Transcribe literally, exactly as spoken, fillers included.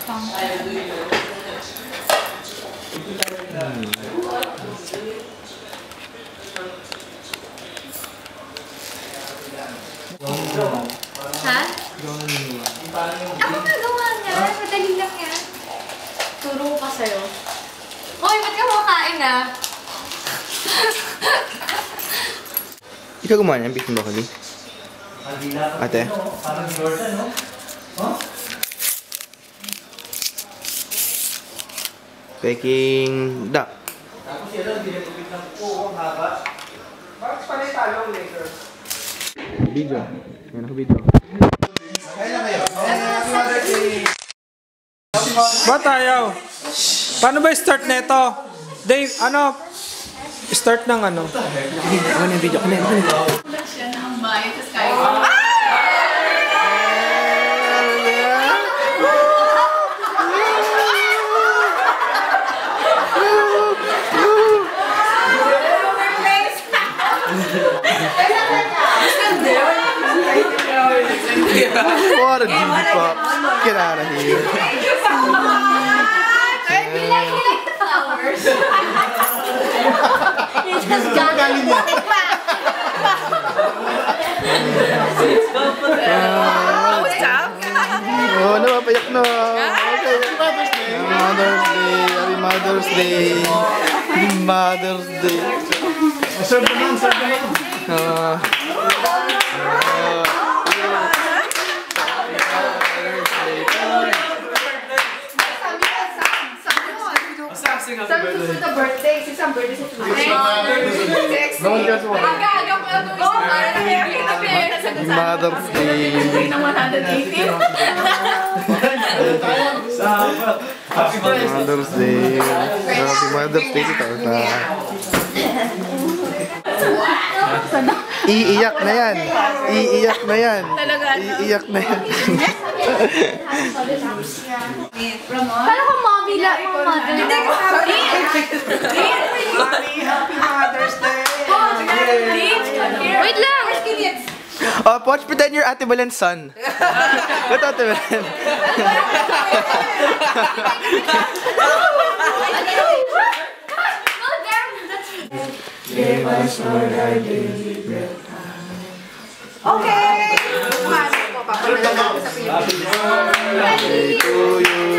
pang. Hmm. Ha? Ako nagawa niya. Madali lang yan. Turo ko pa sa'yo. Hoy, ba't ka kumakain ah? Ikaw gumawa niya, beef broccoli? Ate? Peking duck. Tapos yun lang, dinagupit ng po, haba. Bakit pala yung talong later? Video. Yan ako video. Kaya na kayo. Happy Mother's Day! Ba't ayaw? Paano ba start nito? Dave, ano? Start ng ano? Ano yung video? Ano yung video? Tulad siya na ang bayan sa Skywalk. What a deep pop. Get out of here. We like, we like the flowers. You just got it. Put it back. What's up? Oh, napapayak na. Okay. Mother's Day. Happy Mother's Day. Happy Mother's Day. Serve naman, serve naman. Ah. Sabi ko sa birthday, si Sam birthday sa Tuesday. No one cares what. Aga-aga ko lang ito. Happy Mother's Day. ng one hundred eighty. Happy Happy Mother's Day. Happy Mother's Day si Tata. Iiyak na yan. Iiyak na yan. Iiyak na yan. Paano kung mabila mo mother? Hindi ka happy. Happy Mother's Day! Wait lang. Oh, watch pretend you're Ate Belen's son. What Ate Belen? Give us Lord our daily bread. Okay! Paano po? Papanalagay ko sa Pilipinas. Happy to you.